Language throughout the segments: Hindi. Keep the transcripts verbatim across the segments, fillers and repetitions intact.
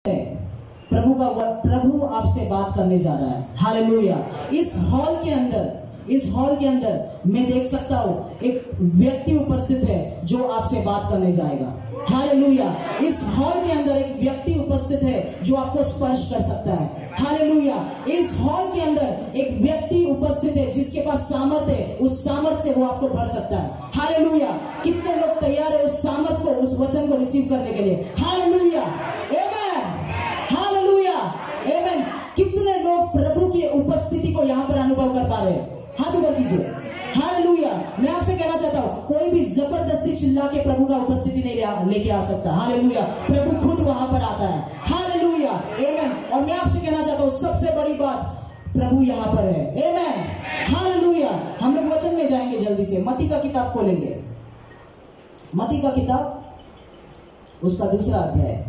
प्रभु का प्रभु आपसे बात करने जा रहा है। हालेलुया। इस हॉल के अंदर इस हॉल के अंदर मैं देख सकता हूं एक व्यक्ति उपस्थित है जो आपसे बात करने जाएगा। हालेलुया। इस हॉल के अंदर एक व्यक्ति उपस्थित है जो आपको स्पर्श कर सकता है। हालेलुया। इस हॉल के अंदर एक व्यक्ति उपस्थित है जिसके पास सामर्थ है, उस सामर्थ से वो आपको भर सकता है। हालेलुया। कितने लोग तैयार है उस सामर्थ को, उस वचन को रिसीव करने के लिए? हालेलुया। आमेन। हालेलुया। आमेन। कितने लोग प्रभु की उपस्थिति को यहाँ पर अनुभव कर पा रहे हैं? हाथ ऊपर कीजिए। हालेलुया। मैं आपसे कहना चाहता हूं कोई भी जबरदस्ती चिल्ला के प्रभु का उपस्थिति नहीं लेके आ सकता। हालेलुया। प्रभु खुद वहां पर आता है। हालेलुया। आमेन। और मैं आपसे कहना चाहता हूं सबसे बड़ी बात, प्रभु यहां पर है। आमेन। हालेलुया। हम लोग वचन में जाएंगे जल्दी से। मत्ती का किताब खोलेंगे। मत्ती का किताब उसका दूसरा अध्याय।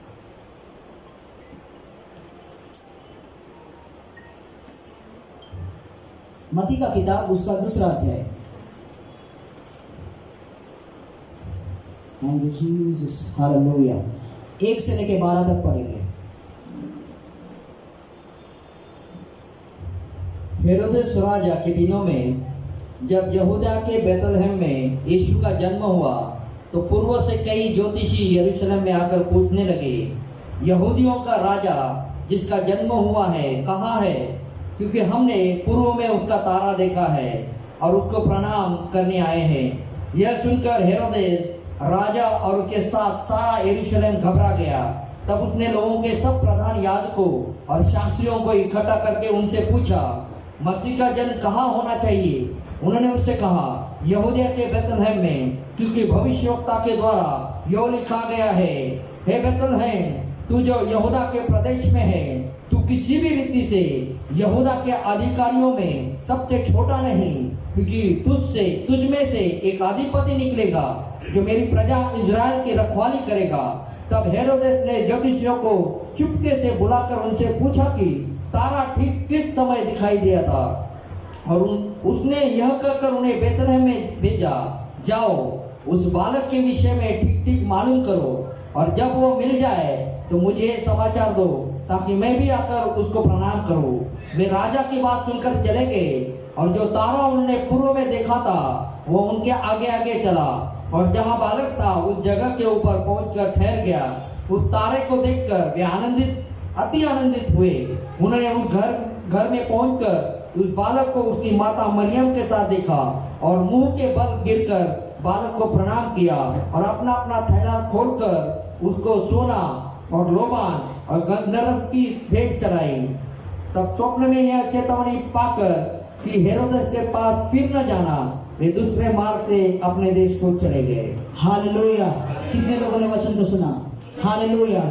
मत्ती का किताब उसका दूसरा अध्याय। Thank you Jesus. हालेलुया। एक से लेके बारह तक पढ़ेंगे। हेरोदेस राजा के दिनों में जब यहूदा के बेतलहम में यीशु का जन्म हुआ तो पूर्व से कई ज्योतिषी यरूशलेम में आकर पूछने लगे, यहूदियों का राजा जिसका जन्म हुआ है कहाँ है? क्योंकि हमने पूर्व में उसका तारा देखा है और उसको प्रणाम करने आए हैं। यह सुनकर हेरोदेस राजा और उसके साथ सारा यरूशलेम घबरा गया। तब उसने लोगों के सब प्रधान याजकों और शास्त्रियों को इकट्ठा करके उनसे पूछा, मसीह का जन्म कहाँ होना चाहिए? उन्होंने उससे कहा, यहूदिया के बेतलहम में, क्योंकि भविष्यवक्ता के द्वारा यो लिखा गया है, हे बेतलहम, तू जो यहूदा के प्रदेश में है, तू किसी भी रीति से यहूदा के अधिकारियों में सबसे छोटा नहीं, क्योंकि तुझसे तुझ में से एक अधिपति निकलेगा जो मेरी प्रजा इजराइल की रखवाली करेगा। तब हेरोदेस ने ज्योतिषियों को चुपके से बुलाकर उनसे पूछा कि तारा ठीक किस समय दिखाई दिया था, और उन, उसने यह कहकर उन्हें बेतलहम में भेजा, जाओ उस बालक के विषय में ठीक ठीक मालूम करो, और जब वो मिल जाए तो मुझे समाचार दो ताकि मैं भी आकर उसको प्रणाम करूं। वे राजा की बात सुनकर चले गए, और जो तारा उन्होंने पूर्व में देखा था वो उनके आगे आगे चला, और जहां बालक था उस जगह के ऊपर पहुंचकर ठहर गया। उस तारे को देखकर वे आनंदित अति आनंदित हुए। उन्होंने उस घर घर में पहुंचकर उस बालक को उसकी माता मरियम के साथ देखा, और मुंह के बल गिरकर बालक को प्रणाम किया, और अपना अपना थैला खोलकर उसको सोना और लोबान और गंधर्व की भेंट चढ़ाई। तब स्वप्न में यह चेतावनी पाकर कि हेरोदेस के पास फिर न जाना, वे दूसरे मार्ग से अपने देश को चले गए। हालेलुया। कितने लोगों ने वचन को सुना? हालेलुया।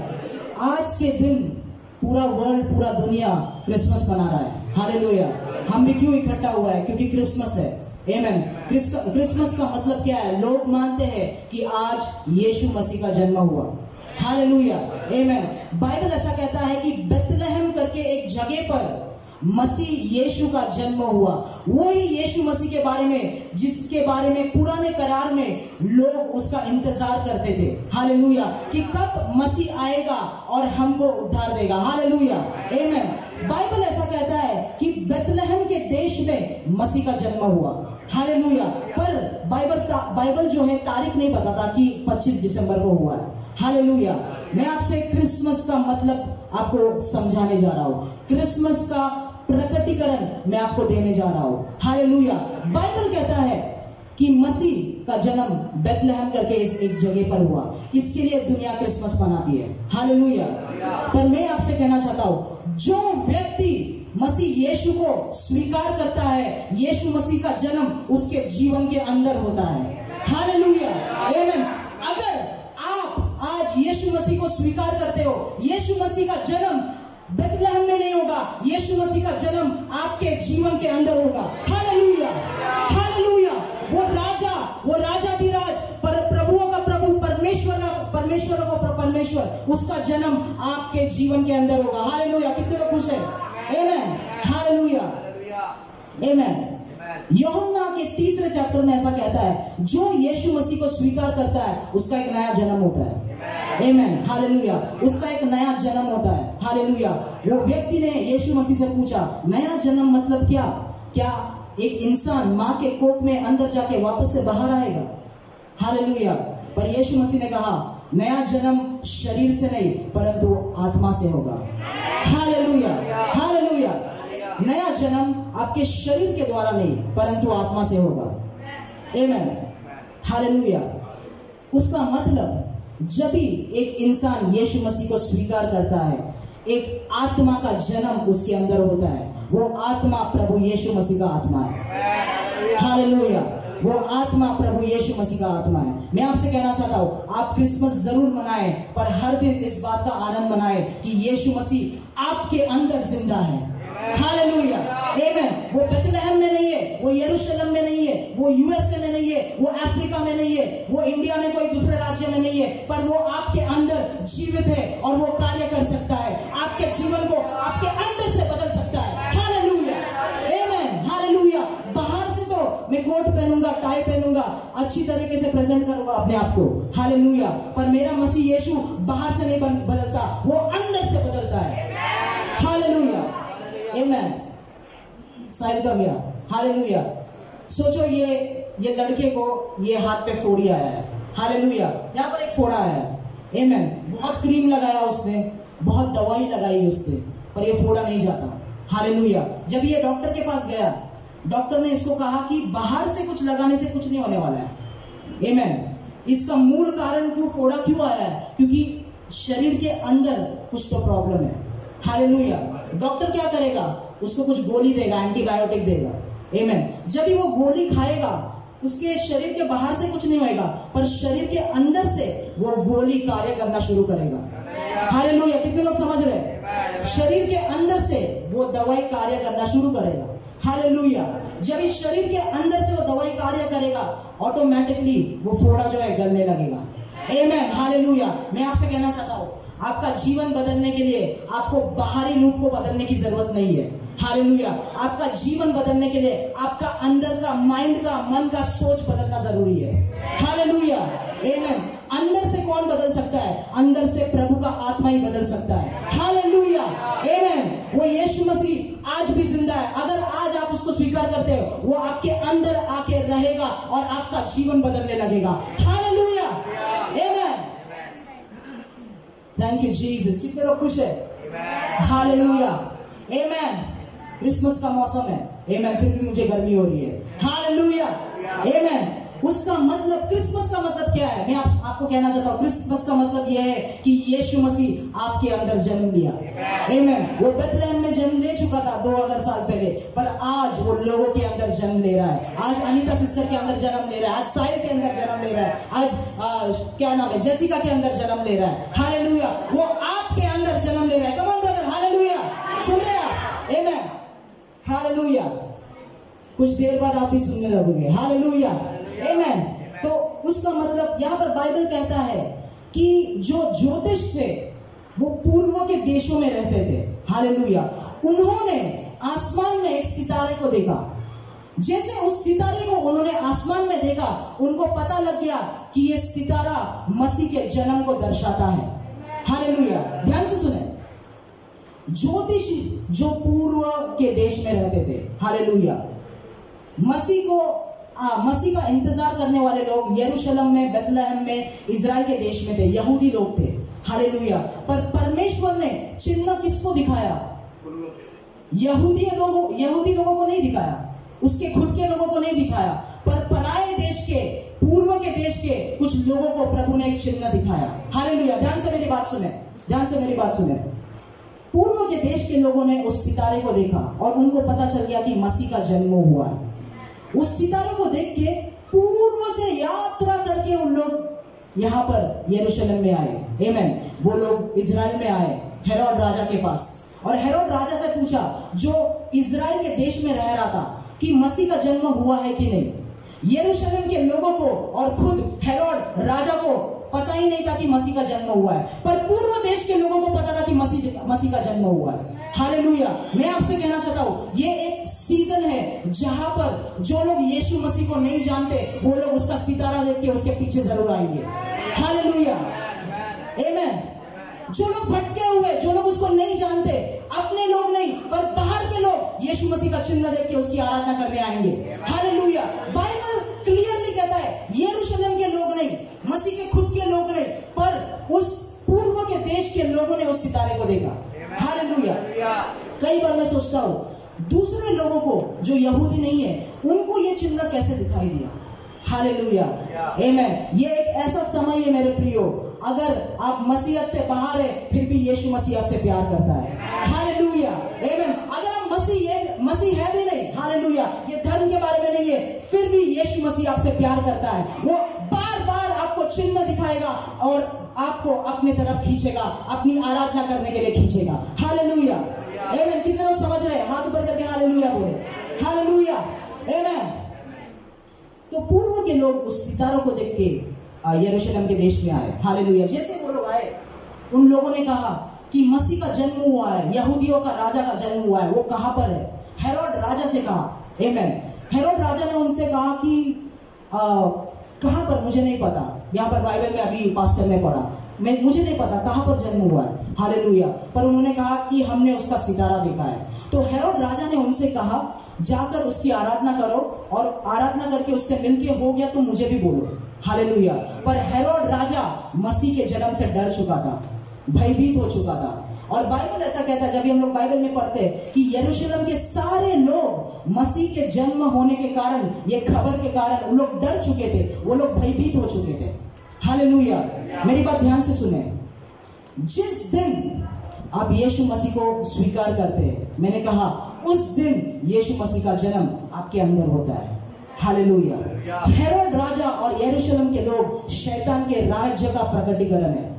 आज के दिन पूरा वर्ल्ड, पूरा दुनिया क्रिसमस मना रहा है। हालेलुया। हम भी क्यों इकट्ठा हुआ है? क्योंकि क्रिसमस है। आमेन। क्रिसमस का मतलब क्या है? लोग मानते हैं कि आज यीशु मसीह का जन्म हुआ। हालेलुया। आमेन। बाइबल ऐसा कहता है कि बेतलहम करके एक जगह पर मसीह यीशु का जन्म हुआ। वही यीशु मसीह के बारे में जिसके बारे में पुराने करार में लोग उसका इंतजार करते थे। हालेलुया। कि कब मसीह आएगा और हमको उद्धार देगा। हालेलुया। आमेन। बाइबल ऐसा कहता है कि बेतलहम के देश में मसीह का जन्म हुआ। हालेलुया। पर बाइबल बाइबल जो है तारीख नहीं बताता कि पच्चीस दिसंबर को हुआ है। हालेलुया। मैं आपसे क्रिसमस का मतलब आपको समझाने जा रहा हूं। क्रिसमस का प्रकटीकरण मैं आपको देने जा रहा हूं। हालेलुया। बाइबल कहता है कि मसीह का जन्म बेतलहम करके इस एक जगह पर हुआ। इसके लिए दुनिया क्रिसमस मनाती है। हालेलुया। पर मैं आपसे कहना चाहता हूं, जो व्यक्ति मसीह यीशु को स्वीकार करता है, यीशु मसीह का जन्म उसके जीवन के अंदर होता है। हालेलुया। आमेन। अगर आप आज यीशु मसीह को स्वीकार करते हो, यीशु मसीह का जन्म बेतलहम में नहीं होगा, यीशु मसीह का जन्म आपके जीवन के अंदर होगा। हालेलुया। हालेलुया। वो राजा, वो राजाधिराज, पर प्रभुओं का प्रभु, परमेश्वर परमेश्वरों का परमेश्वर, उसका जन्म आपके जीवन के अंदर होगा। हालेलुया। कितने लोग खुश हैं? आमेन। हालेलुया। आमेन। यूहन्ना के तीसरे चैप्टर में ऐसा कहता है, जो यीशु मसीह को स्वीकार करता है उसका एक नया जन्म होता है। Amen, hallelujah. उसका एक नया जन्म होता है, हालेलुया। वो व्यक्ति ने यीशु मसीह से पूछा, नया जन्म मतलब क्या? क्या एक इंसान माँ के कोख में अंदर जाके वापस से बाहर आएगा? हालेलुया। पर यीशु मसीह ने कहा, नया जन्म शरीर से नहीं परंतु आत्मा से होगा। Hallelujah, hallelujah. नया जन्म आपके शरीर के द्वारा नहीं परंतु आत्मा से होगा। Amen, hallelujah. उसका मतलब जब भी एक इंसान यीशु मसीह को स्वीकार करता है, एक आत्मा का जन्म उसके अंदर होता है। वो आत्मा प्रभु यीशु मसीह का आत्मा है। हालेलुया। वो आत्मा प्रभु यीशु मसीह का आत्मा है। मैं आपसे कहना चाहता हूं, आप क्रिसमस जरूर मनाएं, पर हर दिन इस बात का आनंद मनाएं कि यीशु मसीह आपके अंदर जिंदा है। Hallelujah, amen. वो बेथलेहम में नहीं है, वो यरूशलेम में नहीं है, वो यूएसए में नहीं है, वो अफ्रीका में नहीं है, वो इंडिया में कोई दूसरे राज्य में नहीं है, पर वो आपके अंदर जीवित है और वो कार्य कर सकता है। आपके जीवन को आपके अंदर से बदल सकता है। Hallelujah, amen, hallelujah. बाहर से तो मैं कोट पहनूंगा, टाई पहनूंगा, अच्छी तरीके से प्रेजेंट करूंगा अपने आप को, हालेलुया, पर मेरा मसीह यीशु बाहर से नहीं बदलता, वो अंदर से बदलता है। हालेलुया, आमेन। साहिल का भैया, हालेलुया। सोचो ये ये लड़के को ये हाथ पे फोड़ी आया है, हालेलुया। यहाँ पर एक फोड़ा आया है, आमेन। बहुत क्रीम लगाया उसने, बहुत दवाई लगाई उसने, पर ये फोड़ा नहीं जाता। हालेलुया। जब ये डॉक्टर के पास गया, डॉक्टर ने इसको कहा कि बाहर से कुछ लगाने से कुछ नहीं होने वाला है, आमेन। इसका मूल कारण क्यों फोड़ा क्यों आया है? क्योंकि शरीर के अंदर कुछ तो प्रॉब्लम है। हालेलुया। डॉक्टर क्या करेगा? उसको कुछ गोली देगा, एंटीबायोटिक देगा, आमेन। जब भी वो गोली खाएगा, उसके शरीर के बाहर से कुछ नहीं होएगा, पर शरीर के अंदर से वो गोली कार्य करना शुरू करेगा। हालेलुया। कितने लोग समझ रहे हैं? शरीर के अंदर से वो दवाई कार्य करना शुरू करेगा। हालेलुया। जब इस शरीर के अंदर से वो दवाई कार्य करेगा, ऑटोमेटिकली वो फोड़ा जो है गलने लगेगा। Amen, hallelujah. मैं आपसे कहना चाहता हूं, आपका जीवन बदलने के लिए आपको बाहरी रूप को बदलने की जरूरत नहीं है। हालेलुया। आपका जीवन बदलने के लिए आपका अंदर का, माइंड का, मन का सोच बदलना जरूरी है। Hallelujah, amen. अंदर से कौन बदल सकता है? अंदर से प्रभु का आत्मा ही बदल सकता है। Hallelujah, amen. वो यीशु मसीह आज भी जिंदा है। अगर आज आप उसको स्वीकार करते हो, वो आपके अंदर आके रहेगा और आपका जीवन बदलने लगेगा। Hallelujah, amen. Thank you Jesus. कितने लोग खुश है? हालेलुया, आमेन। क्रिसमस का मौसम है, आमेन, फिर भी मुझे गर्मी हो रही है। Hallelujah, amen. उसका मतलब, क्रिसमस का मतलब क्या है? मैं आप, आपको कहना चाहता हूं, क्रिसमस का मतलब यह है कि यीशु मसीह आपके अंदर जन्म लिया। आमेन। वो बेथलेहम में जन्म ले चुका था दो हज़ार साल पहले, पर आज वो लोगों के अंदर जन्म ले रहा है। आज अनीता सिस्टर के अंदर जन्म ले रहा है, आज साहिल के अंदर जन्म ले रहा है, आज आ, क्या नाम है, जेसिका के अंदर जन्म ले रहा है। हालेलुया। वो आपके अंदर जन्म ले रहा है। Come on brother, hallelujah. सुन रहे आप? Amen, hallelujah. कुछ देर बाद आप भी सुनने लगोगे। Hallelujah, amen. तो उसका मतलब यहाँ पर बाइबल कहता है कि जो ज्योतिष थे वो पूर्व के देशों में रहते थे। हालेलुया। उन्होंने आसमान में एक सितारे को देखा। जैसे उस सितारे को उन्होंने आसमान में देखा, उनको पता लग गया कि ये सितारा मसीह के जन्म को दर्शाता है। हालेलुया। ध्यान से सुने, ज्योतिषी जो पूर्व के देश में रहते थे, हालेलुया, मसीह को आ, मसीह का इंतजार करने वाले लोग यरूशलेम में, बेथलेहम में, इजराइल के देश में थे, यहूदी लोग थे। हालेलुया। पर परमेश्वर ने चिन्ह किसको दिखाया? यहूदी लोगों यहूदी लोगों को नहीं दिखाया, उसके खुद के लोगों को नहीं दिखाया, पर पराये देश के, पूर्व के देश के कुछ लोगों को प्रभु ने एक चिन्ह दिखाया। हालेलुया। ध्यान से मेरी बात सुने, ध्यान से मेरी बात सुने। पूर्व के देश के लोगों ने उस सितारे को देखा और उनको पता चल गया कि मसीह का जन्म हुआ है। उस सितारे को देख के पूर्व से यात्रा करके उन लोग यहाँ पर यरूशलेम में आए। आमेन। वो लोग इजराइल में आए, हेरोद राजा के पास, और हेरोद राजा से पूछा, जो इजराइल के देश में रह रहा था, कि मसीह का जन्म हुआ है कि नहीं। यरूशलेम के लोगों को और खुद हेरोद राजा को पता ही नहीं था कि मसीह का जन्म हुआ है, पर पूर्व देश के लोगों को पता था कि मसीह मसीह का जन्म हुआ है। हालेलुया। मैं आपसे कहना चाहता हूं ये एक सीजन है जहां पर जो लोग यीशु मसीह को नहीं जानते वो लोग उसका सितारा देख के उसके पीछे जरूर आएंगे। Hallelujah, amen. जो लोग भटके हुए, जो लोग उसको नहीं जानते, अपने लोग नहीं पर बाहर के लोग यीशु मसीह का चिन्ह देख के उसकी आराधना करने आएंगे। हालेलुया। बाइबल क्लियरली कहता है यरूशलेम के लोग नहीं, मसीह के खुद के लोग नहीं, पर उस पूर्व के देश के लोगों ने उस सितारे को देखा। हालेलुया। कई बार मैं सोचता हूं दूसरे लोगों को जो यहूदी नहीं है उनको ये चिन्ह कैसे दिखाई दिया। Hallelujah, amen. ये एक ऐसा समय है मेरे प्रियो, अगर आप मसीहत से बाहर है फिर भी यीशु मसीह आपसे प्यार करता है। Hallelujah, amen. अगर आप मसीह ये मसीह है भी नहीं, हालेलुया, ये धर्म के बारे में नहीं है, फिर भी यीशु मसीह आपसे प्यार करता है। वो बार बार आपको चिन्ह दिखाएगा और आपको अपने तरफ खींचेगा, अपनी आराधना करने के लिए खींचेगा। Hallelujah, amen. कितने लोग समझ रहे हैं? हाथ ऊपर करके हालेलुया बोले। Hallelujah, amen. तो पूर्व के लोग उस सितारों को देख के यरूशलेम के देश में आए। हालेलुया। जैसे वो लोग आए उन लोगों ने कहा कि मसीह का जन्म हुआ है, यहूदियों का राजा का जन्म हुआ है, वो कहां पर है? हेरोद राजा से कहा, आमेन। हेरोद राजा ने उनसे कहा कि आ, कहां पर? मुझे नहीं पता। यहाँ पर बाइबल में अभी पास्टर ने पढ़ा, मैं मुझे नहीं पता कहां पर जन्म हुआ है। हालेलुया। पर उन्होंने कहा कि हमने उसका सितारा देखा है। तो हेरोद राजा ने उनसे कहा जाकर उसकी आराधना करो और आराधना करके उससे मिलके हो गया तो मुझे भी बोलो। हालेलुया। पर हेरोद राजा मसीह के जन्म से डर चुका था, भयभीत हो चुका था। और बाइबल ऐसा कहता है, जब भी हम लोग बाइबल में पढ़ते हैं कि यरूशलेम के सारे लोग मसीह के जन्म होने के कारण, ये खबर के कारण, वो लोग डर चुके थे, वो लोग भयभीत हो चुके थे। हालेलुया। मेरी बात ध्यान से सुने। जिस दिन आप यीशु मसीह को स्वीकार करते हैं, मैंने कहा उस दिन यीशु मसीह का जन्म आपके अंदर होता है। हालेलुया। हेरोद राजा और यरूशलेम के लोग शैतान के राज्य का प्रकटीकरण है।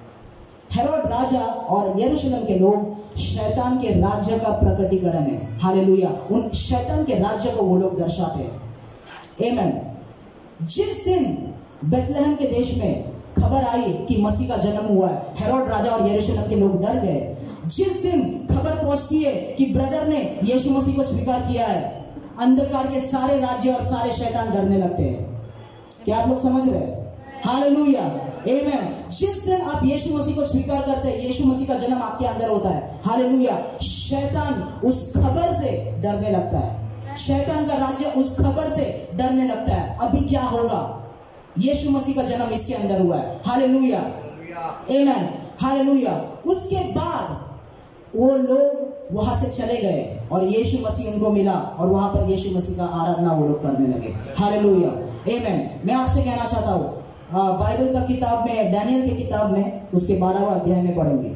हेरोद राजा और यरूशलेम के लोग शैतान के राज्य का प्रकटीकरण है। हालेलुया। उन शैतान के राज्य को वो लोग दर्शाते हैं। आमेन। जिस दिन बेथलेहम के देश में खबर आई कि मसीह का जन्म हुआ है, हेरोद राजा और यरूशलेम के लोग डर गए। जिस दिन खबर पहुंचती है कि ब्रदर ने यीशु मसीह को स्वीकार किया है, अंधकार के सारे राज्य और सारे शैतान डरने लगते हैं। क्या आप लोग समझ रहे हैं? Hallelujah, amen. जिस दिन आप यीशु मसीह को स्वीकार करते हैं, यीशु मसीह का जन्म आपके अंदर होता है। हालेलुया। शैतान उस खबर से डरने लगता है, शैतान का राज्य उस खबर से डरने लगता है। अभी क्या होगा? यीशु मसीह का जन्म इसके अंदर हुआ है। Hallelujah, amen. हालेलुया। उसके बाद वो लोग वहां से चले गए और यीशु मसीह उनको मिला और वहां पर यीशु मसीह का आराधना वो लोग करने लगे। Hallelujah, amen. मैं आपसे कहना चाहता हूं, बाइबल का किताब में, डैनियल की किताब में, उसके बारहवां अध्याय में पढ़ेंगे।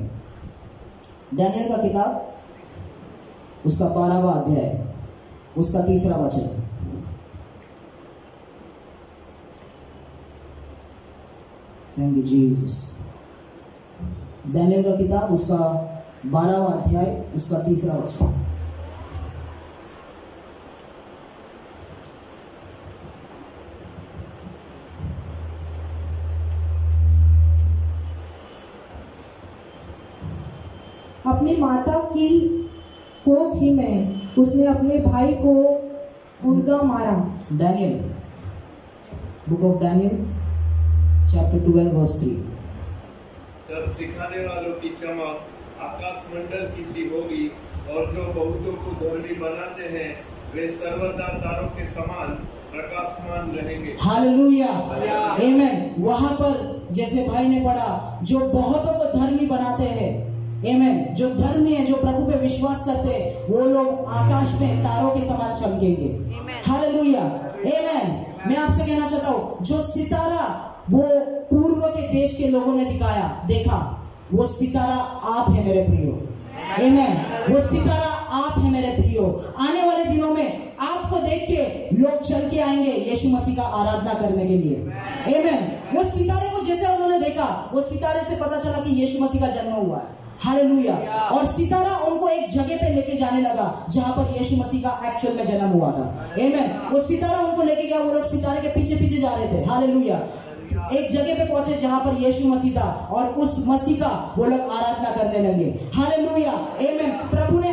डैनियल का किताब, उसका बारहवां अध्याय, उसका तीसरा वचन। Thank you Jesus. डैनियल का किताब, उसका बारहवां अध्याय, उसका तीसरा वचन। अपनी माता की कोख ही में उसने अपने भाई को उनका मारा। Daniel, book of Daniel chapter twelve verse three. तब सिखाने वालों की चमक आकाश मंडल की सी होगी और जो बहुतों को धर्मी बनाते हैं वे सर्वदा तारों के समान प्रकाशमान रहेंगे। Hallelujah, amen. वहां पर जैसे भाई ने पढ़ा, जो बहुतों को धर्मी बनाते हैं, आमेन, जो धर्मी है, जो प्रभु पे विश्वास करते हैं, वो लोग आकाश में तारों के समान चमकेंगे। Hallelujah, amen. मैं आपसे कहना चाहता हूं, जो सितारा वो पूर्व के देश के लोगों ने दिखाया, देखा, वो सितारा आप है मेरे प्रियो। आमेन। वो सितारा आप है मेरे प्रियो। आने वाले दिनों में आपको देख के लोग चल के आएंगे यीशु मसीह का आराधना करने के लिए। आमेन। वो सितारे को जैसे उन्होंने देखा, वो सितारे से पता चला कि यीशु मसीह का जन्म हुआ है। हालेलुया। और सितारा उनको एक जगह पे लेके जाने लगा जहां पर यीशु मसीह का एक्चुअल में जन्म हुआ था। आमेन। वो सितारा उनको लेके गया, वो लोग सितारे के पीछे पीछे जा रहे थे। हालेलुया। एक जगह पे पहुंचे जहां पर यीशु मसीह था और उस मसीह का वो लोग आराधना करने लगे। हालेलुया, आमेन। प्रभु ने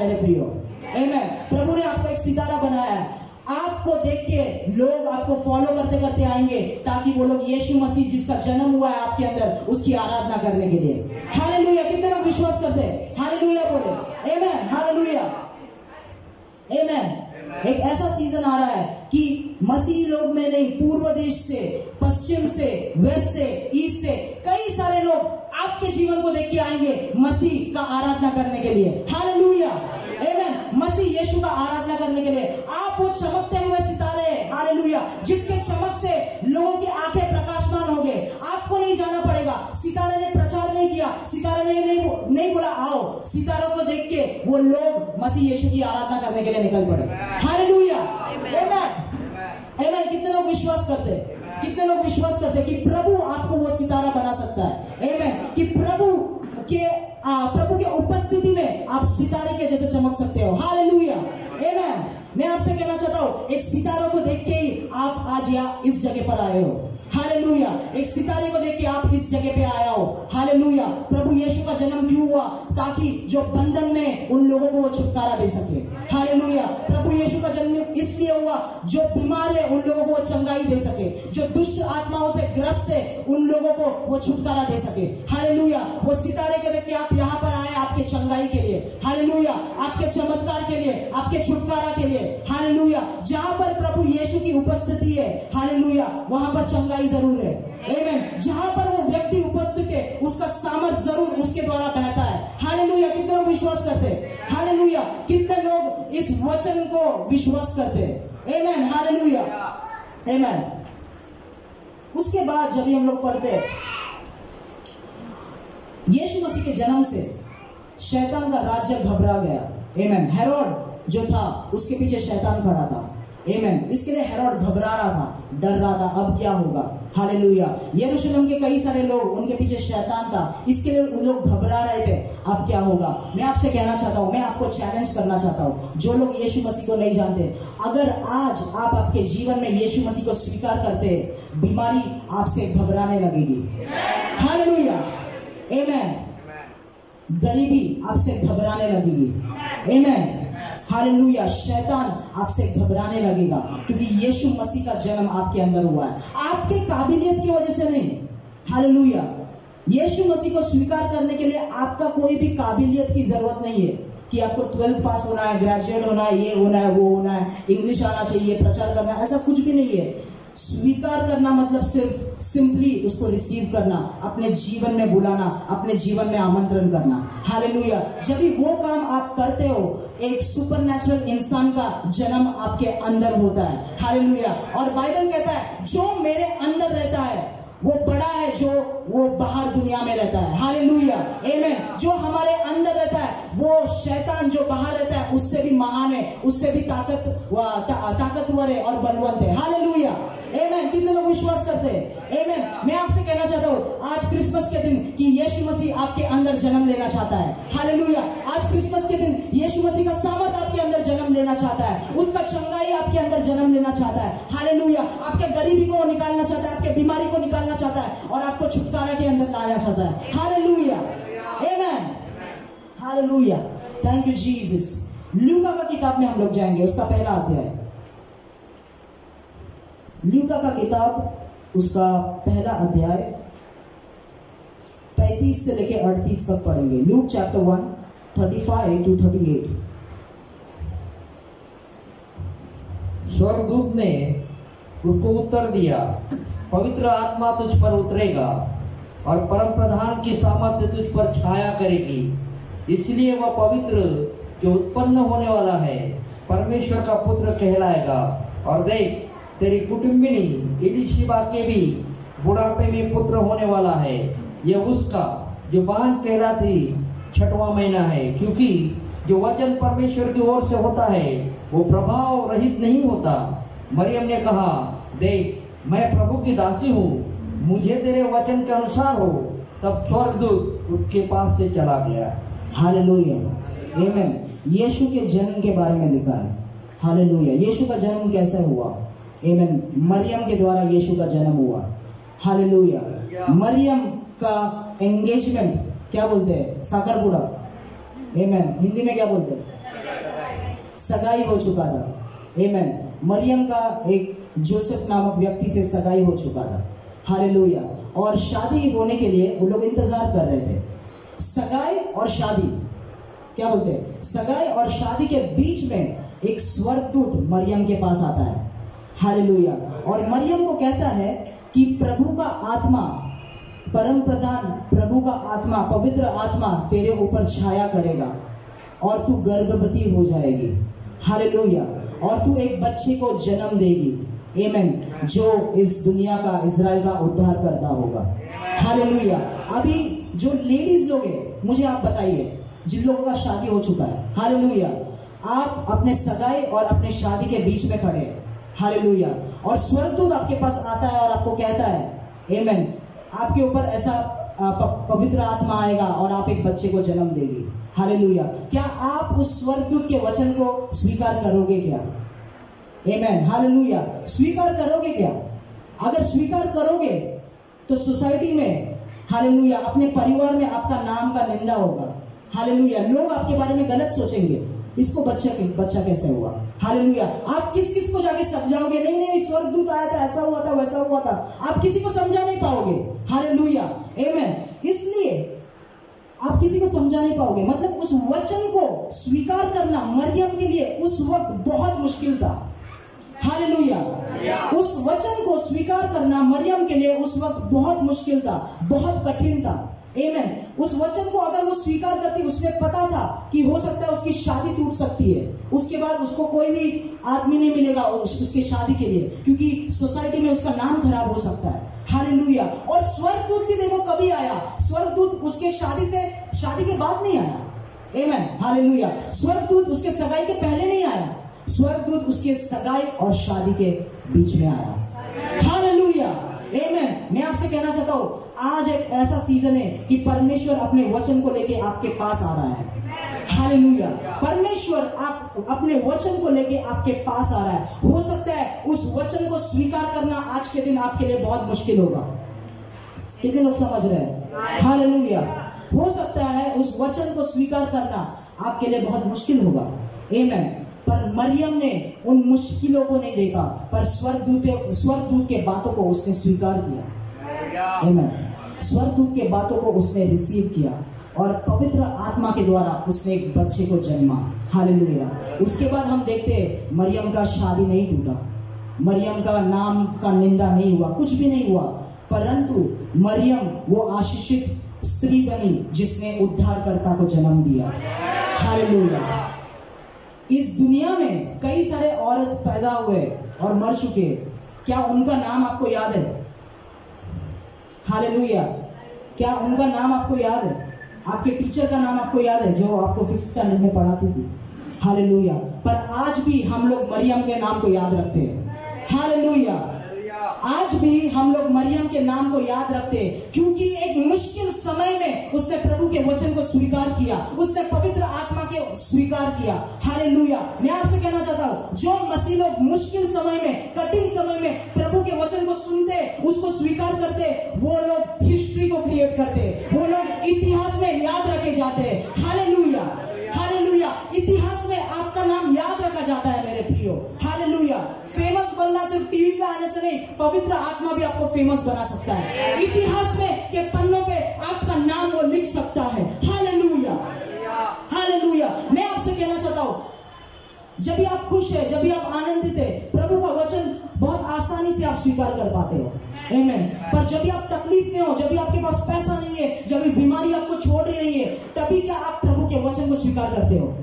मेरे प्रियो। आमेन। प्रभु ने आपको एक सितारा बनाया है। आपको देख के लोग आपको फॉलो करते करते आएंगे ताकि वो लोग यीशु मसीह जिसका जन्म हुआ है आपके अंदर उसकी आराधना करने के लिए। हालेलुया। कितने लोग विश्वास करते हैं? हालेलुया बोले। आमेन। हालेलुया। आमेन। एक ऐसा सीजन आ रहा है कि मसीह लोग में नहीं, पूर्व देश से, पश्चिम से, वेस्ट से, ईस्ट से कई सारे लोग आपके जीवन को देख के आएंगे मसीह का आराधना करने के लिए। हालेलुया। आमेन। मसीह यीशु का आराधना करने के लिए आप वो चमकते हुए सितारे हैं, हालेलुया, जिसके चमक से लोगों की आंखें प्रकाशमान होंगे। आपको नहीं जाना पड़ेगा। सितारे ने प्रचार नहीं किया, सितारे ने नहीं, नहीं बोला आओ, सितारों को देख के वो लोग मसीह यीशु की आराधना करने के लिए निकल पड़े। हालेलुया। आमेन। आमेन। कितने लोग विश्वास करते हैं? कितने लोग विश्वास करते हैं कि प्रभु आपको वो सितारा बना सकता है? आमेन। कि प्रभु के आ, प्रभु के उपस्थिति में आप सितारे के जैसे चमक सकते हो। हालेलुया। आमेन। मैं आपसे कहना चाहता हूं, एक सितारों को देख के ही आप आज यहाँ इस जगह पर आए हो। हालेलुया। एक सितारे को देख के आप इस जगह पे आया हो। हालेलुया। प्रभु यीशु का जन्म क्यों हुआ? ताकि जो बंधन में उन लोगों को वो छुटकारा दे सके। हालेलुया। प्रभु यीशु का जन्म इसलिए हुआ जो बीमार है उन लोगों को वो चंगाई दे सके, जो दुष्ट आत्माओं से ग्रस्त है उन लोगों को वो छुटकारा दे सके। हालेलुया। वो सितारे के देख के आप यहाँ पर आए आपके चंगाई के लिए। हालेलुया। आपके चमत्कार के लिए, आपके छुटकारा के लिए। हालेलुया। जहां पर प्रभु यीशु की उपस्थिति है, हालेलुया, वहां पर चंगाई जरूर है। आमेन। जहां पर वो व्यक्ति उपस्थित है उसका सामर्थ जरूर उसके द्वारा बहता है। हालेलुया। कितने लोग विश्वास करते हैं? हालेलुया। कितने लोग इस वचन को विश्वास करते हैं? आमेन। हालेलुया। आमेन। उसके बाद जब हम लोग पढ़ते हैं यीशु मसीह के जन्म से शैतान का राज्य घबरा गया। आमेन। हेरोड जो था उसके पीछे शैतान खड़ा था। आमेन। इसके लिए हेरोड घबरा रहा था, डर रहा था, अब क्या होगा। हालेलुया। यरूशलेम के कई सारे लोग, उनके पीछे शैतान था, इसके लिए उन लोग घबरा रहे थे, अब क्या होगा। मैं आपसे कहना चाहता हूं, मैं आपको चैलेंज करना चाहता हूं, जो लोग यीशु मसीह को नहीं जानते, अगर आज आप आपके जीवन में यीशु मसीह को स्वीकार करते हैं, बीमारी आपसे घबराने लगेगी। हालेलुया। आमेन। गरीबी आपसे घबराने लगेगी। आमेन। हालेलुया। शैतान आपसे घबराने लगेगा क्योंकि यीशु मसीह का जन्म आपके अंदर हुआ है, आपके काबिलियत की वजह से नहीं। हालेलुया। यीशु मसीह को स्वीकार करने के लिए आपका कोई भी काबिलियत की जरूरत नहीं है कि आपको ट्वेल्थ पास होना है, ग्रेजुएट होना है, ये होना है, वो होना है, इंग्लिश आना चाहिए, प्रचार करना है, ऐसा कुछ भी नहीं है। स्वीकार करना मतलब सिर्फ सिंपली उसको रिसीव करना, अपने जीवन में बुलाना, अपने जीवन में आमंत्रण करना। हालेलुया। जब भी वो काम आप करते हो एक सुपरनैचुरल इंसान का जन्म आपके अंदर होता है। हालेलुया। और बाइबल कहता है जो मेरे अंदर रहता है वो बड़ा है जो वो बाहर दुनिया में रहता है। हालेलुया। आमेन। जो हमारे अंदर रहता है वो शैतान जो बाहर रहता है उससे भी महान है, उससे भी ताकत ता, ताकतवर है और बलवंत है। हालेलुया। आमेन। कितने लोग विश्वास करते हैं? आमेन। मैं आपसे कहना चाहता हूँ आज क्रिसमस के दिन कि यीशु मसीह आपके अंदर जन्म लेना चाहता है। हालेलुया। आज क्रिसमस के दिन यीशु मसीह का सामर्थ आपके अंदर जन्म लेना चाहता है, उसका चंगाई आपके अंदर जन्म लेना चाहता है। हालेलुया। आपके गरीबी को निकालना चाहता है, आपके बीमारी को निकालना चाहता है और आपको छुटकारा के अंदर लाना चाहता है। Hallelujah. Amen. Hallelujah. Thank you Jesus. लूका का किताब में हम लोग जाएंगे, उसका पहला अध्याय। लूका का किताब उसका पहला अध्याय पैंतीस से लेके अड़तीस तक पढ़ेंगे। Luke chapter one thirty five to thirty eight. स्वर्गदूत ने उसको उत्तर दिया, पवित्र आत्मा तुझ पर उतरेगा और परम प्रधान की सामर्थ्य तुझ पर छाया करेगी, इसलिए वह पवित्र जो उत्पन्न होने वाला है परमेश्वर का पुत्र कहलाएगा। और देख तेरी कुटुंबिनी इलीशिबा के भी बुढ़ापे में पुत्र होने वाला है। यह उसका जो बहन कहलाती छठवां महीना है, क्योंकि जो वचन परमेश्वर की ओर से होता है वो प्रभाव रहित नहीं होता। मरियम ने कहा, देख मैं प्रभु की दासी हूँ, मुझे तेरे वचन के अनुसार हो। तब स्वर्गदूत उसके पास से चला गया। हालेलुया। आमेन। यीशु के जन्म के बारे में लिखा है। हालेलुया। यीशु का जन्म कैसे हुआ? आमेन। मरियम के द्वारा यीशु का जन्म हुआ। हालेलुया। मरियम का एंगेजमेंट क्या बोलते हैं? साकरपुड़ा। आमेन। हिंदी में क्या बोलते हैं? सगाई हो चुका था। आमेन। मरियम का एक जोसेफ नामक व्यक्ति से सगाई हो चुका था। हालेलुया। और शादी होने के लिए वो लोग इंतजार कर रहे थे। सगाई और शादी, क्या बोलते हैं, सगाई और शादी के बीच में एक स्वर्गदूत मरियम के पास आता है। हालेलुया। और मरियम को कहता है कि प्रभु का आत्मा, परम प्रधान प्रभु का आत्मा, पवित्र आत्मा तेरे ऊपर छाया करेगा और तू गर्भवती हो जाएगी। हालेलुया। और तू एक बच्चे को जन्म देगी। आमेन। जो इस दुनिया का, इजराइल का उद्धार करता होगा। हालेलुया। अभी जो लेडीज लोग हैं, मुझे आप बताइए, जिन लोगों का शादी हो चुका है, हालेलुया, आप अपने सगाई और अपने शादी के बीच में खड़े हैं। हालेलुया। और स्वर्गदूत आपके पास आता है और आपको कहता है, आमेन, आपके ऊपर ऐसा पवित्र आत्मा आएगा और आप एक बच्चे को जन्म देगी। हालेलुया। क्या आप उस स्वर्गदूत के वचन को स्वीकार करोगे क्या? आमेन। हालेलुया। स्वीकार करोगे क्या? अगर स्वीकार करोगे तो सोसाइटी में, हालेलुया, अपने परिवार में आपका नाम का निंदा होगा। हालेलुया। लोग आपके बारे में गलत सोचेंगे, इसको बच्चा बच्चा कैसे हुआ। हालेलुया। आप किस किस को जाके समझाओगे? नहीं नहीं, स्वर्गदूत आया था, ऐसा हुआ था, वैसा हुआ था। आप किसी को समझा नहीं पाओगे। हालेलुया। आमेन। इसलिए आप किसी को समझा नहीं पाओगे। मतलब उस वचन को स्वीकार करना मरियम के लिए उस वक्त बहुत मुश्किल था। हालेलुया। उस वचन को स्वीकार करना मरियम के लिए उस वक्त बहुत मुश्किल था, बहुत कठिन था। आमेन। उस वचन को अगर वो स्वीकार करती, उससे पता था कि हो सकता है उसकी शादी टूट सकती है, उसके बाद उसको कोई भी आदमी नहीं मिलेगा उसकी शादी के लिए, क्योंकि सोसाइटी में उसका नाम खराब हो सकता है। हालेलुया। और स्वर्गदूत भी देखो कभी आया, स्वर्गदूत उसके शादी से शादी के बाद नहीं आया। आमेन। हालेलुया। स्वर्गदूत उसके सगाई के पहले नहीं आया, स्वर्गदूत उसके सगाई और शादी के बीच में आया। हालेलुया। आमेन। मैं आपसे कहना चाहता हूं, आज एक ऐसा सीजन है कि परमेश्वर अपने वचन को लेके आपके पास आ रहा है। हालेलुया। परमेश्वर आप अपने वचन को लेके आपके पास आ रहा है। हो सकता है उस वचन को स्वीकार करना आज के दिन आपके लिए बहुत मुश्किल होगा। कितने लोग समझ रहे हैं? हालेलुया। हो सकता है उस वचन को स्वीकार करना आपके लिए बहुत मुश्किल होगा। आमेन। पर मरियम ने उन मुश्किलों को नहीं देखा, पर स्वर्गदूत स्वर्गदूत के बातों को उसने स्वीकार किया। आमेन। स्वर्गदूत के बातों को उसने रिसीव किया और पवित्र आत्मा के द्वारा उसने एक बच्चे को जन्मा। हालेलुया। उसके बाद हम देखते हैं मरियम का शादी नहीं टूटा, मरियम का नाम का निंदा नहीं हुआ, कुछ भी नहीं हुआ, परंतु मरियम वो आशीषित स्त्री बनी जिसने उद्धारकर्ता को जन्म दिया। हालेलुया। इस दुनिया में कई सारे औरत पैदा हुए और मर चुके, क्या उनका नाम आपको याद है? हालेलुया। क्या उनका नाम आपको याद है? आपके टीचर का नाम आपको याद है जो आपको फिफ्थ स्टैंडर्ड में पढ़ाती थी? हालेलुया। पर आज भी हम लोग मरियम के नाम को याद रखते हैं। हालेलुया। आज भी हम लोग मरियम के नाम को याद रखते हैं, क्योंकि एक मुश्किल समय में उसने प्रभु के वचन को स्वीकार किया, उसने पवित्र आत्मा के स्वीकार किया। हालेलुया। मैं आपसे कहना चाहता हूं, जो मसीह लोग मुश्किल समय में, कठिन समय में प्रभु के वचन को सुनते, उसको स्वीकार करते, वो लोग हिस्ट्री को क्रिएट करते, वो लोग इतिहास में याद रखे जाते हैं। हालेलुया। हालेलुया। इतिहास में आपका नाम याद रखा जाता है मेरे प्रियो। हालेलुया। फेमस बनना सिर्फ टीवी पे आने से नहीं, पवित्र आत्मा भी आपको फेमस बना सकता है। इतिहास में के पन्नों पे आपका नाम वो लिख सकता है। हालेलुया। हालेलुया। मैं आपसे कहना चाहता हूं, जब भी आप खुश है, जब भी आप आनंदित है, प्रभु का वचन बहुत आसानी से आप स्वीकार कर पाते हो। आमेन। पर जब भी आप तकलीफ में हो, जब भी आपके पास पैसा नहीं है, जब भी बीमारी आपको छोड़ रही है, तभी क्या आप प्रभु के वचन को स्वीकार करते हो?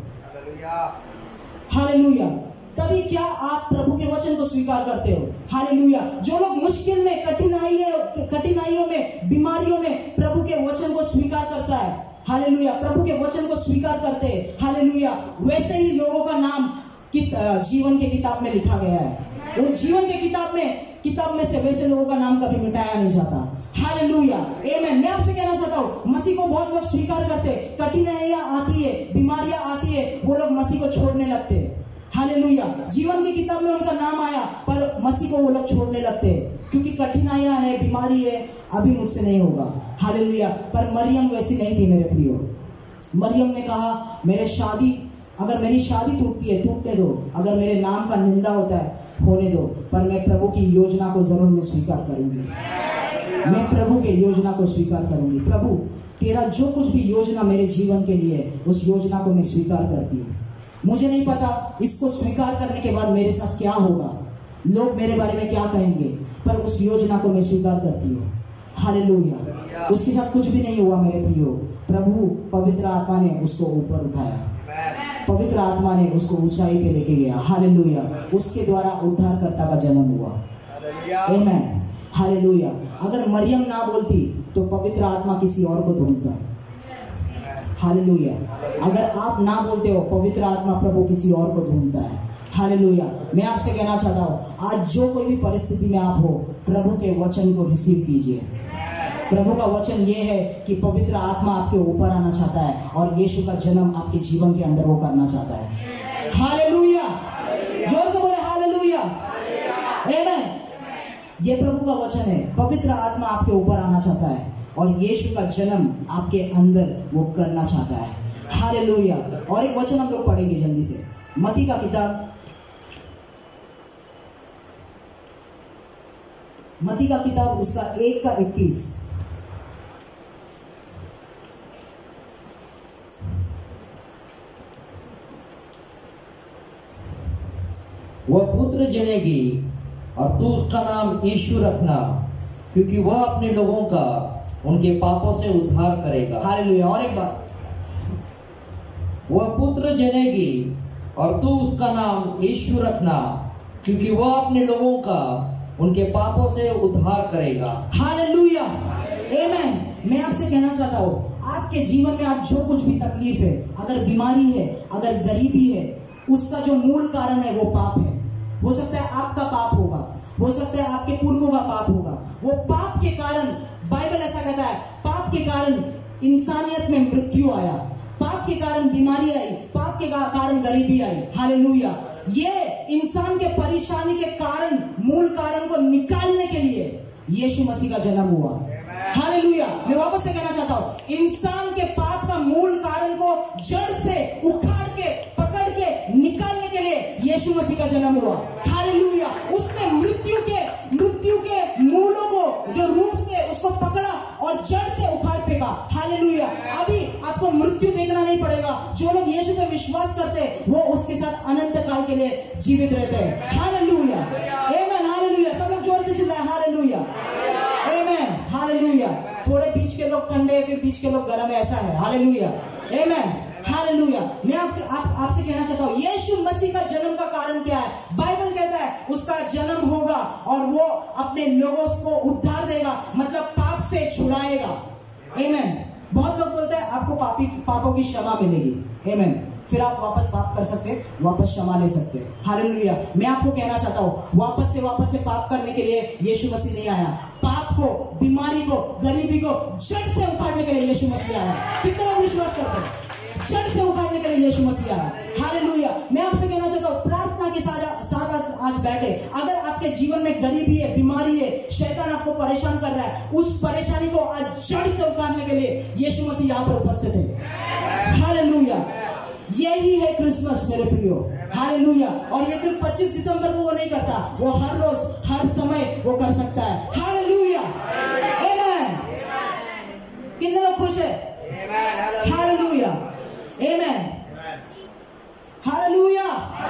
हालेलुया। तभी क्या आप प्रभु के वचन को स्वीकार करते हो? हालेलुया। जो लोग मुश्किल में, कठिनाइयों कठिनाइयों में, बीमारियों में प्रभु के वचन को स्वीकार करता है, हालेलुया, प्रभु के वचन को स्वीकार करते हैं, हालेलुया, वैसे ही लोगों का नाम जीवन के किताब में लिखा गया है। उन जीवन के किताब में किताब में से वैसे लोगों का नाम कभी मिटाया नहीं जाता। हालेलुया। आमेन। मैं आपसे कहना चाहता हूँ, मसीह को बहुत लोग स्वीकार करते, कठिनाइयां आती है, बीमारियां आती है, वो लोग मसीह को छोड़ने लगते हैं। हालेलुया। जीवन की किताब में उनका नाम आया, पर मसीह को वो लोग छोड़ने लगते हैं, क्योंकि कठिनाइयां है, बीमारी है, अभी मुझसे नहीं होगा। हालेलुया। पर मरियम वैसी नहीं थी मेरे प्रियो। मरियम ने कहा, मेरे शादी अगर मेरी शादी टूटती है टूटने दो, अगर मेरे नाम का निंदा होता है होने दो, पर मैं प्रभु की योजना को जरूर मैं स्वीकार करूंगी। मैं प्रभु के योजना को स्वीकार करूंगी। प्रभु तेरा जो कुछ भी योजना मेरे जीवन के लिए है, उस योजना को मैं स्वीकार करती हूँ। मुझे नहीं पता इसको स्वीकार करने के बाद मेरे साथ क्या होगा, लोग मेरे बारे में क्या कहेंगे, पर उस योजना को मैं स्वीकार करती हूँ। हालेलुया। उसके साथ कुछ भी नहीं हुआ मेरे प्रियो। प्रभु पवित्र आत्मा ने उसको ऊपर उठाया, पवित्र आत्मा ने उसको ऊंचाई पे लेके गया। हालेलुया। उसके द्वारा उद्धारकर्ता का जन्म हुआ। आमीन। हालेलुया। अगर मरियम ना बोलती तो पवित्र आत्मा किसी और को ढूंढता। हालेलुया। अगर आप ना बोलते हो, पवित्र आत्मा प्रभु किसी और को ढूंढता है। हालेलुया। मैं आपसे कहना चाहता हूँ, आज जो कोई भी परिस्थिति में आप हो, प्रभु के वचन को रिसीव कीजिए। प्रभु का वचन ये है कि पवित्र आत्मा आपके ऊपर आना चाहता है और यीशु का जन्म आपके जीवन के अंदर वो करना चाहता है। हालेलुया। जोर से बोले हालेलुया। आमीन। ये प्रभु का वचन है। पवित्र आत्मा आपके ऊपर आना चाहता है और यीशु का जन्म आपके अंदर वो करना चाहता है। हालेलुया। और एक वचन हम लोग पढ़ेंगे जल्दी से, मत्ती का किताब, मत्ती का किताब उसका एक का इक्कीस। वह पुत्र जनेगी और तू उसका नाम यीशु रखना, क्योंकि वह अपने लोगों का उनके पापों से उद्धार करेगा। हालेलुया। और एक बार, वह पुत्र जनेगी और तू उसका नाम यीशु रखना, क्योंकि वह अपने लोगों का उनके पापों से उद्धार करेगा। हालेलुया। आमीन। मैं आपसे कहना चाहता हूँ, आपके जीवन में आज जो कुछ भी तकलीफ है, अगर बीमारी है, अगर गरीबी है, उसका जो मूल कारण है वो पाप है। हो सकता है आपका पाप होगा, हो सकता है आपके पूर्वों का पाप होगा। वो पाप के कारण, बाइबल ऐसा कहता है, पाप के कारण इंसानियत में मृत्यु आया, पाप के कारण बीमारी आई, पाप के कारण गरीबी आई। हालेलुया। ये इंसान के परेशानी के कारण, मूल कारण को निकालने के लिए यीशु मसीह का जन्म हुआ। हालेलुया। मैं वापस से कहना चाहता हूं, इंसान के पाप का मूल कारण को जड़ से उखाड़ के, पकड़ के निकालने के लिए यीशु मसीह का जन्म हुआ। हालेलुया। उसने मृत्यु के मृत्यु के मूलों को, जो रूट्स थे, उसको पकड़ा और जड़ से उखाड़ फेंका। हालेलुया। अभी आपको मृत्यु देखना नहीं पड़ेगा। जो लोग यीशु पे विश्वास करते हैं, वो उसके साथ अनंत काल के लिए जीवित रहते हैं। हालेलुया। आमीन। हालेलुया। सब लोग जोर से चिल्लाएं हालेलुया। आमीन। हालेलुया। थोड़े बीच के लोग ठंडे, फिर बीच के लोग गर्म है, ऐसा है। हालेलुया। आमीन। हालेलुया। मैं आप, आप आपसे कहना चाहता हूँ, यीशु मसीह का जन्म का कारण क्या है? बाइबल कहता है उसका जन्म होगा और वो अपने लोगों को उद्धार देगा, मतलब पाप से छुड़ाएगा। आमीन। बहुत लोग बोलते हैं आपको पापी पापों की क्षमा मिलेगी। आमीन। फिर आप वापस पाप कर सकते हैं, वापस क्षमा ले सकते हैं। हालेलुया। मैं आपको कहना चाहता हूँ, वापस से वापस से पाप करने के लिए यीशु मसीह नहीं आया। पाप को, बीमारी को, गरीबी को जड़ से उखाड़ने के लिए यीशु मसीह आया। कितने लोग विश्वास करते हैं? जड़ से उखाड़ने के लिए यीशु मसीह आया। हालेलुया। मैं आपसे कहना चाहता हूँ, प्रार्थना के साथ साथ आज बैठे, अगर आपके जीवन में गरीबी है, बीमारी है, शैतान आपको परेशान कर रहा है, उस परेशानी को आज जड़ से उखाड़ने के लिए यीशु मसीह यहाँ पर उपस्थित है। हालेलुया। यही है क्रिसमस मेरे प्रियो। हालेलुया। और ये सिर्फ पच्चीस दिसंबर को वो नहीं करता, वो हर रोज, हर समय वो कर सकता है। हालेलुया। आमीन। कितने लोग खुश है? हालेलुया। आमीन। हालेलुया।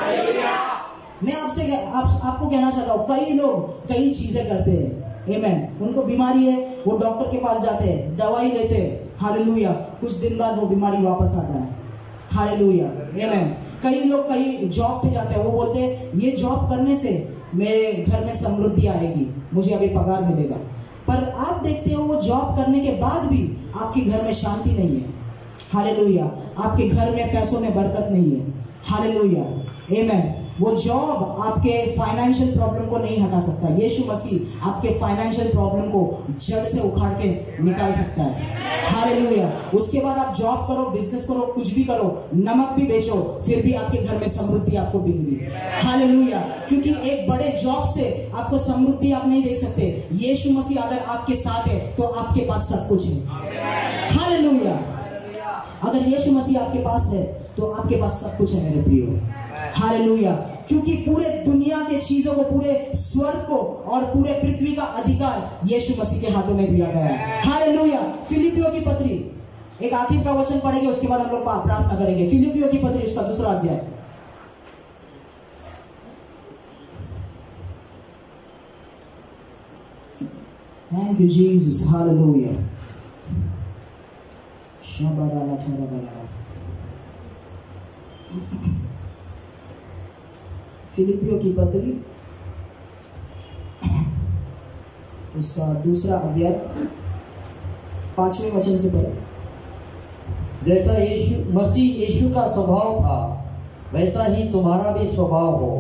मैं आपसे आप, आपको कहना चाहता हूँ, कई लोग कई चीजें करते हैं। आमीन। उनको बीमारी है, वो डॉक्टर के पास जाते हैं, दवाई लेते हैं। हालेलुया। कुछ दिन बाद वो बीमारी वापस आता है। हालेलुया। आमीन। कई लोग कई जॉब पे जाते हैं, वो बोलते हैं ये जॉब करने से मेरे घर में समृद्धि आएगी, मुझे अभी पगार मिलेगा। पर आप देखते हो वो जॉब करने के बाद भी आपके घर में शांति नहीं है। हालेलुया। आपके घर में पैसों में बरकत नहीं है। हालेलुया। आमीन। वो जॉब आपके फाइनेंशियल प्रॉब्लम को नहीं हटा सकता। यीशु मसीह आपके फाइनेंशियल प्रॉब्लम को जड़ से उखाड़ के निकाल सकता है। हालेलुया। उसके बाद आप जॉब करो, बिजनेस करो, कुछ भी करो, नमक भी बेचो, फिर भी आपके घर में समृद्धि आपको मिलेगी। हालेलुया। क्योंकि एक बड़े जॉब से आपको समृद्धि आप नहीं देख सकते। यीशु मसीह अगर आपके साथ है तो आपके पास सब कुछ है। हालेलुया। अगर यीशु मसीह आपके पास है तो आपके पास सब कुछ है मेरे प्रियो। हालेलुया। क्योंकि पूरे दुनिया के चीजों को, पूरे स्वर्ग को और पूरे पृथ्वी का अधिकार यीशु मसीह के हाथों में दिया गया है। हालेलुया। फिलिपियों की पत्री, एक आखिर का वचन पढ़ेंगे, उसके बाद हम लोग प्रार्थना करेंगे। फिलिपियों की पत्री उसका दूसरा अध्याय। Thank you Jesus. हालेलुया। शबराला खरबला। फिलिपियों की पत्री उसका दूसरा अध्याय पांचवें वचन से पढ़े। जैसा यीशु मसीह यीशु का स्वभाव था वैसा ही तुम्हारा भी स्वभाव हो।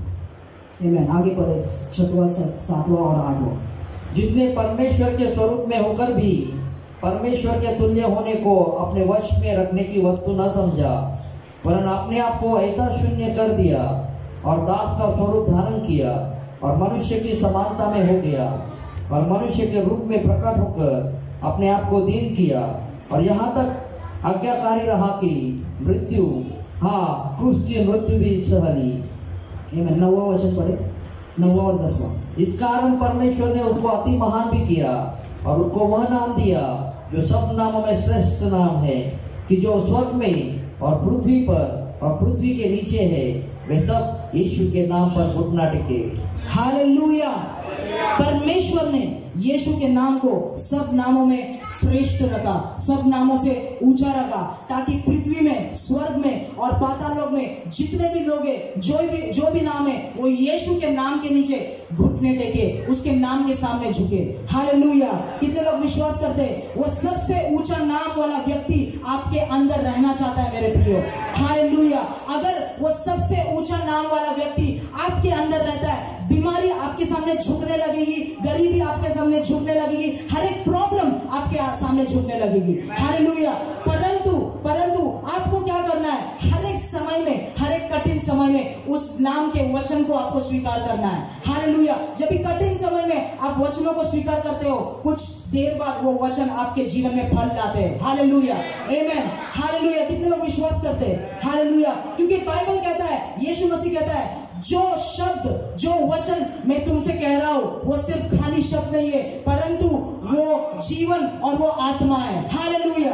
आमीन। आगे पढ़े छठवां, सातवां और आठवां। जिसने परमेश्वर के स्वरूप में होकर भी परमेश्वर के तुल्य होने को अपने वश में रखने की वस्तु न समझा, वरन अपने आप को ऐसा शून्य कर दिया और दास का स्वरूप धारण किया और मनुष्य की समानता में हो गया और मनुष्य के रूप में प्रकट होकर अपने आप को दीन किया और यहाँ तक आज्ञाकारी रहा कि मृत्यु, हाँ क्रूस की मृत्यु भी सह ली। आमीन। नौवां वचन पढ़े, नौवां और दसवां। इस कारण परमेश्वर ने उसको अति महान भी किया और उसको वह नाम दिया जो सब नामों में श्रेष्ठ नाम है, कि जो स्वर्ग में और पृथ्वी पर और पृथ्वी के नीचे है वे सब यीशु के नाम पर घुटना टेके। हालेलुया। परमेश्वर ने यीशु के नाम को सब नामों में श्रेष्ठ रखा, सब नामों से ऊंचा रखा, ताकि पृथ्वी में, स्वर्ग में और पाताल लोक में जितने भी लोग हैं, जो भी जो भी नाम है, वो यीशु के नाम के नीचे घुटने टेके, उसके नाम के सामने झुके। हालेलुया। कितने लोग विश्वास करते हैं वो सबसे ऊंचा नाम वाला व्यक्ति आपके अंदर रहना चाहता है मेरे प्रियो। हालेलुया। अगर वो सबसे ऊंचा नाम वाला व्यक्ति आपके अंदर रहता है, बीमारी आपके सामने झुकने लगेगी, गरीबी आपके सामने झुकने लगेगी, हर एक प्रॉब्लम आपके सामने झुकने लगेगी। हालेलुया। परंतु परंतु आपको क्या करना है? हर एक समय में, हर एक कठिन समय में उस नाम के वचन को आपको स्वीकार करना है। हालेलुया। जब भी कठिन समय में आप वचनों को स्वीकार करते हो, कुछ देर बाद वो वचन आपके जीवन में फल लाते हैं। हालेलुया। आमीन। हालेलुया। कितने लोग विश्वास करते हैं? हालेलुया। क्योंकि बाइबल कहता है, यीशु मसीह कहता है, जो शब्द, जो वचन मैं तुमसे कह रहा हूं वो सिर्फ खाली शब्द नहीं है, परंतु वो जीवन और वो आत्मा है। हालेलुया।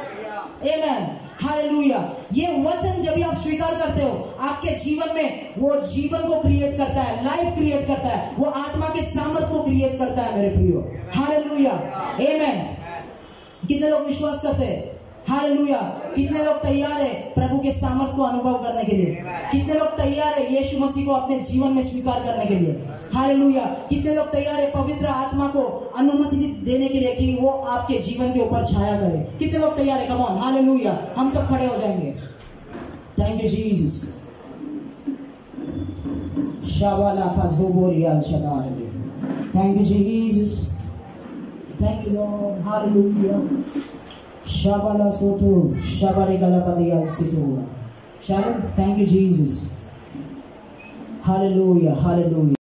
आमीन। हालेलुया। ये वचन जब भी आप स्वीकार करते हो, आपके जीवन में वो जीवन को क्रिएट करता है, लाइफ क्रिएट करता है, वो आत्मा के सामर्थ को क्रिएट करता है मेरे प्रियो। हालेलुया। आमीन। कितने लोग विश्वास करते हैं? हालेलुया। कितने लोग तैयार है प्रभु के सामर्थ को अनुभव करने के लिए? कितने लोग तैयार है यीशु मसीह को अपने जीवन में स्वीकार करने के लिए? हालेलुया। कितने लोग तैयार है पवित्र आत्मा को अनुमति देने के लिए कि वो आपके जीवन के ऊपर छाया करे? कितने लोग तैयार है? Come on. हालेलुया। हम सब खड़े हो जाएंगे। Thank you Jesus. शाबाला का जोबोरियाल शदार दे। Thank you Jesus. Thank you lord. Hallelujah. Shabala soto, shabale galapadiya situa. Shalom. Thank you, Jesus. Hallelujah. Hallelujah.